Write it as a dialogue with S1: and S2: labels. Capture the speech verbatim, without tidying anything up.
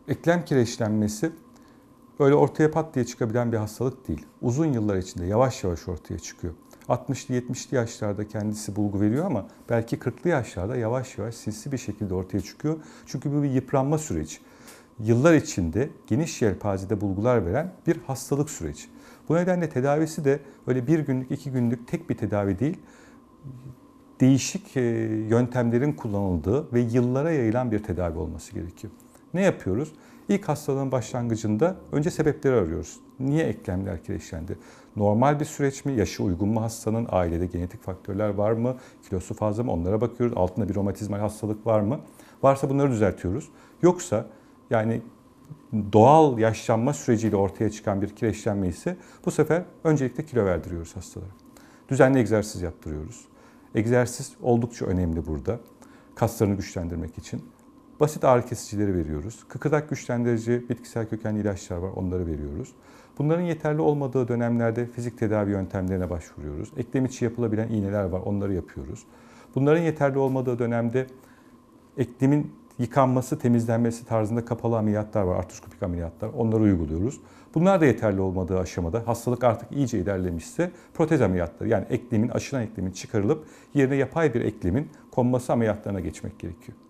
S1: Eklem kireçlenmesi böyle ortaya pat diye çıkabilen bir hastalık değil. Uzun yıllar içinde yavaş yavaş ortaya çıkıyor. altmışlı yetmişli yaşlarda kendisi bulgu veriyor ama belki kırklı yaşlarda yavaş yavaş sinsi bir şekilde ortaya çıkıyor. Çünkü bu bir yıpranma süreci. Yıllar içinde geniş yelpazede bulgular veren bir hastalık süreci. Bu nedenle tedavisi de öyle bir günlük, iki günlük tek bir tedavi değil, değişik yöntemlerin kullanıldığı ve yıllara yayılan bir tedavi olması gerekiyor. Ne yapıyoruz? İlk hastalığın başlangıcında önce sebepleri arıyoruz. Niye eklemler kireçlendi? Normal bir süreç mi? Yaşı uygun mu hastanın? Ailede genetik faktörler var mı? Kilosu fazla mı? Onlara bakıyoruz. Altında bir romatizmal hastalık var mı? Varsa bunları düzeltiyoruz. Yoksa yani doğal yaşlanma süreciyle ortaya çıkan bir kireçlenme ise bu sefer öncelikle kilo verdiriyoruz hastalara. Düzenli egzersiz yaptırıyoruz. Egzersiz oldukça önemli burada. Kaslarını güçlendirmek için. Basit ağrı kesicileri veriyoruz. Kıkırdak güçlendirici bitkisel kökenli ilaçlar var, onları veriyoruz. Bunların yeterli olmadığı dönemlerde fizik tedavi yöntemlerine başvuruyoruz. Eklem içi yapılabilen iğneler var, onları yapıyoruz. Bunların yeterli olmadığı dönemde eklemin yıkanması, temizlenmesi tarzında kapalı ameliyatlar var, artroskopik ameliyatlar, onları uyguluyoruz. Bunlar da yeterli olmadığı aşamada hastalık artık iyice ilerlemişse protez ameliyatları, yani eklemin, aşınan eklemin çıkarılıp yerine yapay bir eklemin konması ameliyatlarına geçmek gerekiyor.